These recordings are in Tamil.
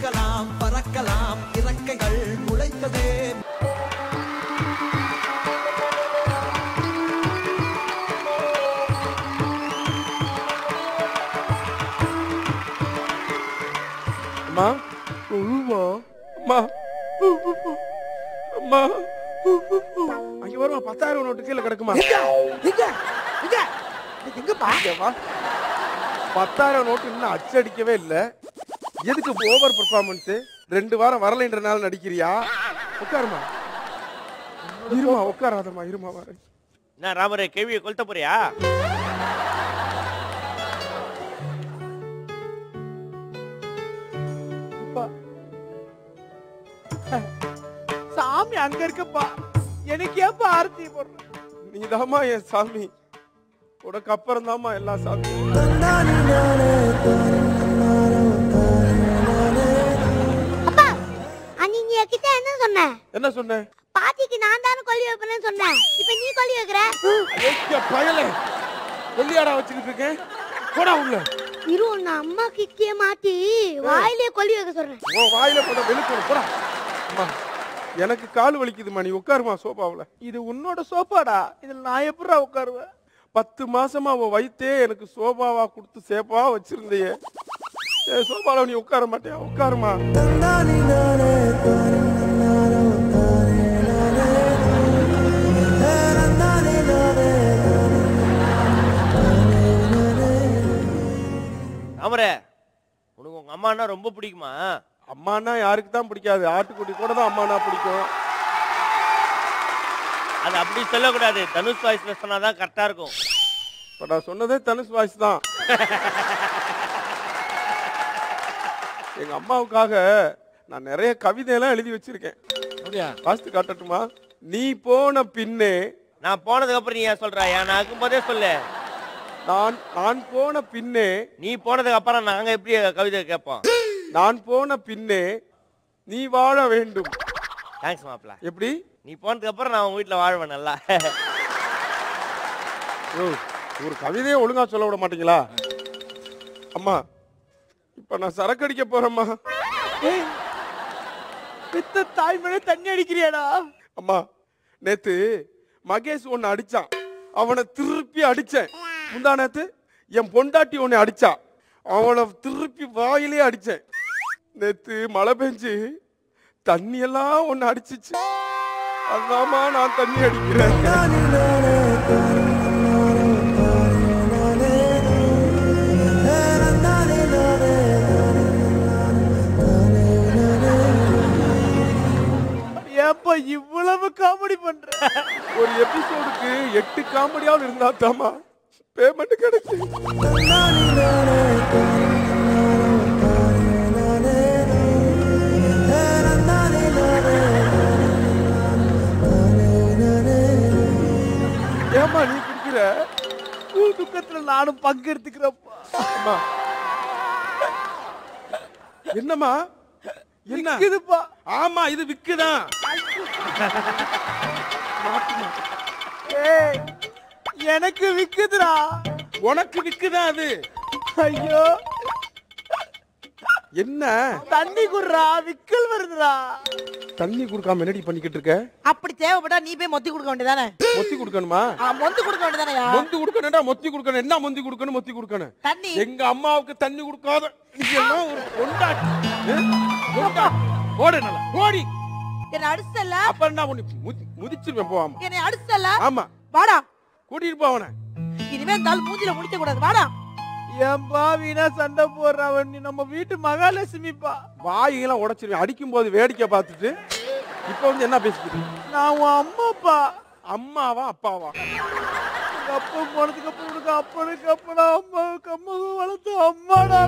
போகலாம் பறக்கலாம் இறக்கைகள் முளைத்ததே. அம்மா அம்மா அம்மா அம்மா அங்க வரும் 10,000 நோட்டு கீழே கிடக்குமா? எங்கப்பா 10,000 நோட்டு இன்னும் அச்சடிக்கவே இல்லை. எதுக்கு ஓவர் பெர்ஃபார்மன்ஸ்? 2 வாரம் வரலைன்றனால நடிக்கிறியா? உட்காருமா இருமா, உட்காராதம்மா இருமா வர. என்ன ராமரே கேள்வியை கொளுத்த போறியா? சாமி அங்க இருக்கப்பா, எனக்கு ஏப்பா ஆரத்தி போடுற? நீதாம்மா என் சாமி, உனக்கு அப்புறம் தாம்மா எல்லா சாமி. என்ன சொன்ன? பாட்டிக்கு நான் தானே கொல்லி வைப்பேன்னு சொன்னேன். இப்ப நீ கொல்லி வைக்கிற. பயலே கொல்லியாடா வச்சுக்கிட்டு இருக்கேன். போடா உள்ள. இரு, நான் அம்மா கிக்கே மாட்டி வாயிலே கொல்லி வைக்க சொல்றேன். ஓ வாயில போட வெளுக்கணும். போடா அம்மா, எனக்கு கால் வலிக்குதுமா, நீ உட்காருமா சோபாவுல. இது உன்னோட சோபாடா, இதுல நான் எப்படிடா உட்காருவேன்? 10 மாசமா அவ வயித்தே எனக்கு சோபாவா கொடுத்து சேப்பா வச்சிருந்தையே. சோபால நீ உட்கார மாட்டியா? உட்காருமா. ராமரே, உனக்கு உங்க அம்மானா ரொம்ப பிடிக்குமா? அம்மானா யாருக்கு தான் பிடிக்காது? ஆட்டுக்குட்டி கூட தான் அம்மானா பிடிக்கும். அது அப்படி சொல்லக்கூடாது, தனுஷ் வாய்ஸ்ல சொன்னாதான் கரெக்டா இருக்கும். இப்ப நான் சொன்னதே தனுஷ் வாய்ஸ் தான். எங்க அம்மாவுக்காக நான் நிறைய கவிதையெல்லாம் எழுதி வச்சிருக்கேன். வாசித்து காட்டட்டுமா? நீ போன பின்னே. நான் போனதுக்கு அப்புறம் நீ ஏன் சொல்ற? நான் இருக்கும்போதே சொல்லு. நான் போன பின்னே. நீ போனதுக்கு அப்புறம் நாங்க எப்படி கவிதை கேட்போம்? நான் போன பின்னே நீ வாழ வேண்டும். தேங்க்ஸ் மாப்ள. எப்படி? நீ போனதுக்கு அப்புறம் நான் உங்க வீட்டுல வாழ்வேன் நல்லா. ஒரு கவிதையை ஒழுங்கா சொல்ல விட மாட்டீங்களா? அம்மா இப்ப நான் சரக்கு அடிக்க போறேம்மா. பித்த தாய்மனே தண்ணி அடிக்கிறியாடா? அம்மா நேத்து மகேஷ் ஒன்னு அடிச்சான், அவனை திருப்பி அடிச்சேன். முந்தா நேத்து என் பொண்டாட்டி ஒன்னு அடிச்சா, அவனை திருப்பி வாயிலே அடிச்சேன். நேத்து மழை பெஞ்சு தண்ணி எல்லாம் ஒன்னு அடிச்சிச்சு, அதாம்மா நான் தண்ணி அடிக்கிறேன். ஏப்பா இவ்வளவு காமெடி பண்ற? ஒரு எபிசோடுக்கு 8 காமெடியாவது இருந்தா தாமா பேமெண்ட் கிடைக்கும். ஏமா நீ குடிக்கிற? துக்கத்துல நானும் பங்கு எடுத்துக்கிறப்பா. என்னம்மா? என்ன இதுப்பா? ஆமா இது விக்குதான். ஏய் எனக்கு விக்குதுடா. உனக்கு விக்குதான் அது. ஐயோ என்ன? தண்ணி குடுறா, விக்கல் வருதுடா. தண்ணி குடுக்காம என்னடி பண்ணிக்கிட்டு இருக்க? அப்படி தேவைப்பட்டா நீ போய் மொத்தி கொடுக்க வேண்டியதானே? மொத்தி கொடுக்கணுமா? மொத்தி கொடுக்க வேண்டியதானயா? மொத்தி கொடுக்கணும்டா, மொத்தி கொடுக்கணும். என்ன மொத்தி கொடுக்கணும்? மொத்தி கொடுக்கணும். தண்ணி எங்க அம்மாவுக்கு தண்ணி கொடுக்காத நீ எல்லாம் ஒரு கொண்டாட்டி. ஓடு நல்லா ஓடி. என்ன அடிச்சல? அப்ப நான் உன்னை முதிச்சிருவேன். போவாமா? என்ன அடிச்சல? ஆமா. வாடா கூட்டிட்டு போ அவனை. இனிமே தால் மூஞ்சில முடிக்க கூடாது. வாடா. ஏன்பா வீணா சண்டை போடுறவன்? நீ நம்ம வீட்டு மகாலட்சுமிப்பா. வாயெல்லாம் உடைச்சிருவேன். அடிக்கும் போது வேடிக்கை பார்த்துட்டு இப்ப வந்து என்ன பேசிக்கிட்டு? நான் உன் அம்மாப்பா. அம்மாவா அப்பாவா? அப்பா போனதுக்கு அப்புறம் உனக்கு அப்பனுக்கு அப்புறம் அம்மாவுக்கு அம்மாவை வளர்த்து அம்மாடா.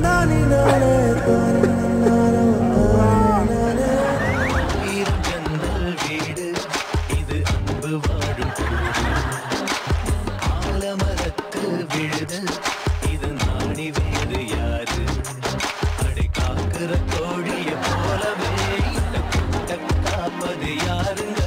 வீடு இது அன்பு வாடும் ஆலமரத்து விழுது இது நாடி வேறு யாரு? அடை காக்குற கோழிய போலவே இந்த கூட்டம் காப்பது யாருங்க?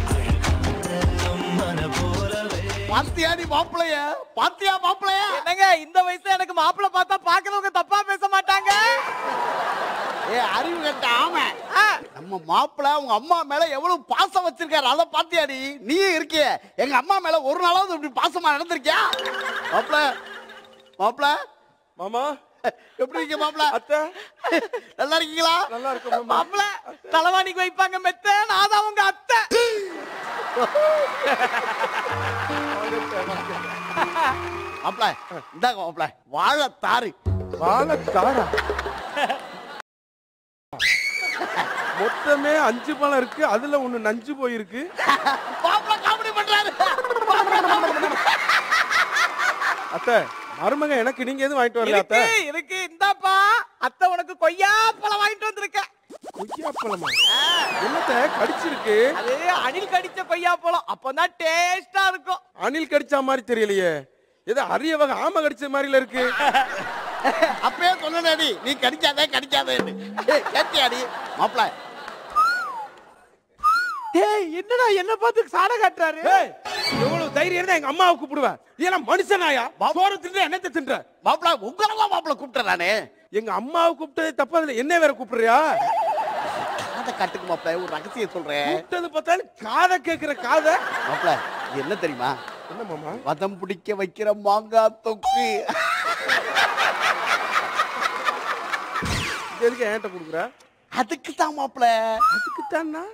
மன போலவே. பாத்தியா நீ மாப்பிளைய? பாத்தியா மாப்பிளைய? என்னங்க இந்த வயசுல எனக்கு மாப்பிளை பார்த்தா பாக்குறவங்க தப்பா பேச மாட்டாங்க? அறிவு கட்ட ஆமை. நம்ம மாப்பிள்ள உங்க அம்மா மேல எவ்வளவு பாசம் வச்சிருக்காரு அத பாத்தியாடி? நீ இருக்கிய எங்க அம்மா மேல ஒரு நாளாவது இப்படி பாசமா நடந்திருக்கியா? மாப்பிள்ள மாப்பிள்ள மாமா எப்படி இருக்கீங்க மாப்பிள்ள? அத்தை நல்லா இருக்கீங்களா? நல்லா இருக்கும் மாப்பிள்ள தலைவாணிக்கு வைப்பாங்க மெத்த, நான் தான் உங்க அத்தை. மாப்பிள்ள இந்தாங்க மாப்பிள்ள வாழைத்தாரு. வாழைத்தாரா? மொத்தமே 5 பழம் இருக்கு, அதுல ஒண்ணு நஞ்சு போயிருக்கு. மாப்பிள்ள காமெடி பண்றாரு. அத்தை மருமக எனக்கு நீங்க எதுவும் வாங்கிட்டு வரல அத்தை? இருக்கு இந்தாப்பா, அத்தை உனக்கு கொய்யா பழம் வாங்கிட்டு வந்திருக்கேன். கொய்யா பழமா? என்னத்த கடிச்சிருக்கு? அது அணில் கடிச்ச கொய்யா பழம், அப்பதான் டேஸ்டா இருக்கும். அணில் கடிச்ச மாதிரி தெரியலையே, ஏதோ அரிய வகை ஆமை கடிச்ச மாதிரில இருக்கு. அப்பயே சொன்னடி நீ கடிக்காதே கடிக்காதேன்னு. கேட்டியாடி மாப்பிள்ள? டேய் என்னடா என்ன பார்த்து சாட காட்டுறாரு? ஏய், எவ்வளவு தைரியம் இருந்தா எங்க அம்மாவை கூப்பிடுவேன். இதெல்லாம் மனுஷனாயா? சோறு தின்ற என்னத்தை தின்ற? மாப்பிள்ள உங்களவா மாப்பிள்ள கூப்பிட்டேன் நானு. எங்க அம்மாவை கூப்பிட்டதே தப்பு, அதுல என்ன வேற கூப்பிடுறியா? காதை கட்டுக்கு மாப்பிள்ள, ஒரு ரகசியம் சொல்றேன். கூப்பிட்டது பார்த்தாலும் காதை கேட்கிற காதை. மாப்பிள்ள இது என்ன தெரியுமா? என்ன மாமா? வதம் பிடிக்க வைக்கிற மாங்காய் தொக்கு. இது எதுக்கு என்கிட்ட கொடுக்குற? அதுக்கு தான் மாப்பிள்ள. அதுக்குத்தானா?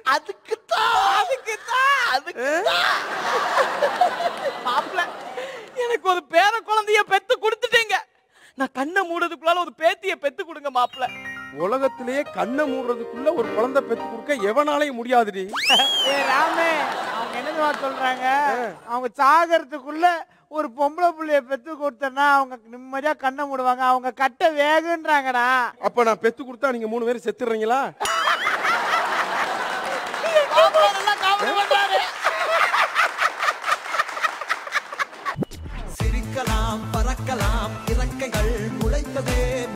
மாப்பிள்ள எனக்கு ஒரு பேர குழந்தைய பெத்து கொடுத்துட்டீங்க. நான் கண்ணை மூடுறதுக்குள்ளால ஒரு பேத்திய பெத்து கொடுங்க மாப்பிள்ள. உலகத்திலேயே கண்ணை மூடுறதுக்குள்ள ஒரு குழந்தை பெத்து கொடுக்க எவனாலையும் முடியாதுடி. ராமே அவங்க என்ன சொல்றாங்க, அவங்க சாகறதுக்குள்ள ஒரு பொம்பளை புள்ளைய பெத்து கொடுத்தனா அவங்க நிம்மதியா கண்ணை மூடுவாங்க, அவங்க கட்ட வேகுன்றாங்கடா. அப்ப நான் பெத்து கொடுத்தா நீங்க 3 பேரும் செத்துறீங்களா? சிரிக்கலாம் பறக்கலாம்